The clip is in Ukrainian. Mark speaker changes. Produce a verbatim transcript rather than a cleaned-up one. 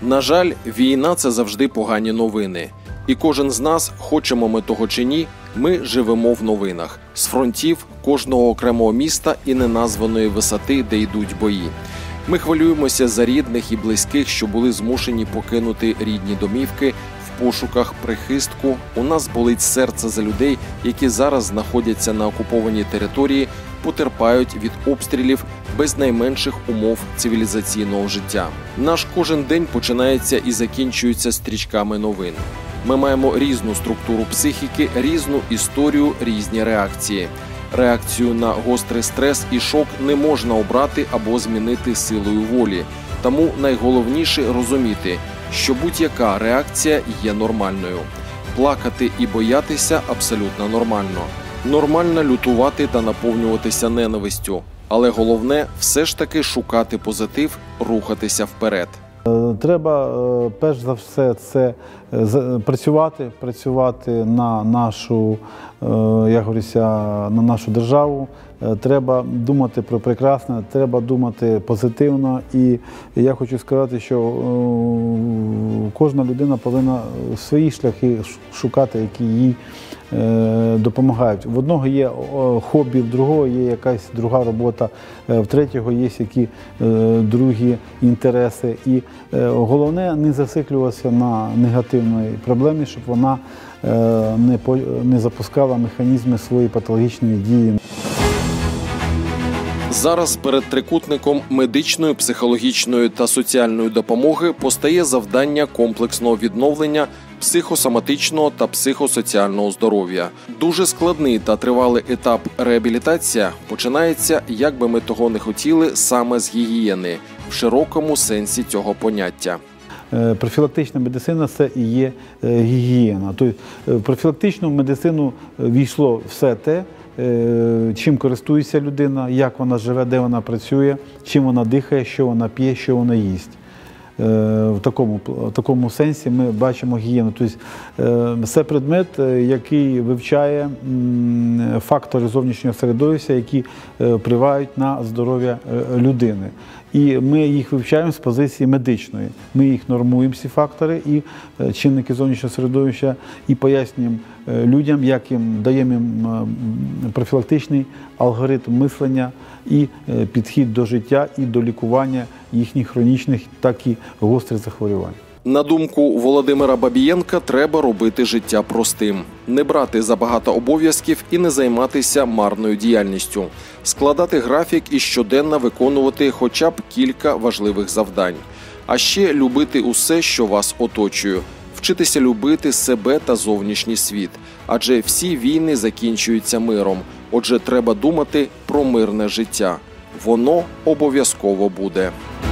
Speaker 1: На жаль, війна – це завжди погані новини. І кожен з нас, хочемо ми того чи ні, ми живемо в новинах. З фронтів кожного окремого міста і неназваної висоти, де йдуть бої. Ми хвилюємося за рідних і близьких, що були змушені покинути рідні домівки в пошуках прихистку. У нас болить серце за людей, які зараз знаходяться на окупованій території, потерпають від обстрілів без найменших умов цивілізаційного життя. Наш кожен день починається і закінчується стрічками новин. Ми маємо різну структуру психіки, різну історію, різні реакції. Реакцію на гострий стрес і шок не можна обрати або змінити силою волі. Тому найголовніше розуміти, що будь-яка реакція є нормальною. Плакати і боятися абсолютно нормально. Нормально лютувати та наповнюватися ненавистю. Але головне – все ж таки шукати позитив, рухатися вперед.
Speaker 2: Треба, перш за все, це працювати, працювати на нашу, як говориться, на нашу державу. Треба думати про прекрасне, треба думати позитивно. І я хочу сказати, що кожна людина повинна свої шляхи шукати, які їй допомагають. В одного є хобі, в другого є якась друга робота, в третього є які другі інтереси. І головне не зациклюватися на негативній проблемі, щоб вона не запускала механізми своєї патологічної дії.
Speaker 1: Зараз перед трикутником медичної, психологічної та соціальної допомоги постає завдання комплексного відновлення психосоматичного та психосоціального здоров'я. Дуже складний та тривалий етап реабілітація починається, як би ми того не хотіли, саме з гігієни, в широкому сенсі цього поняття.
Speaker 2: Профілактична медицина – це і є гігієна. Тобто в профілактичну медицину війшло все те, чим користується людина, як вона живе, де вона працює, чим вона дихає, що вона п'є, що вона їсть. В такому, в такому сенсі ми бачимо гігієну. Тобто це предмет, який вивчає фактори зовнішнього середовища, які впливають на здоров'я людини. І ми їх вивчаємо з позиції медичної. Ми їх нормуємо, ці фактори і чинники зовнішнього середовища, і пояснюємо людям, як їм даємо їм профілактичний алгоритм мислення і підхід до життя і до лікування їхніх хронічних, так і гострих захворювань.
Speaker 1: На думку Володимира Бабієнка, треба робити життя простим. Не брати забагато обов'язків і не займатися марною діяльністю. Складати графік і щоденно виконувати хоча б кілька важливих завдань. А ще любити усе, що вас оточує. Вчитися любити себе та зовнішній світ. Адже всі війни закінчуються миром. Отже, треба думати про мирне життя. Воно обов'язково буде.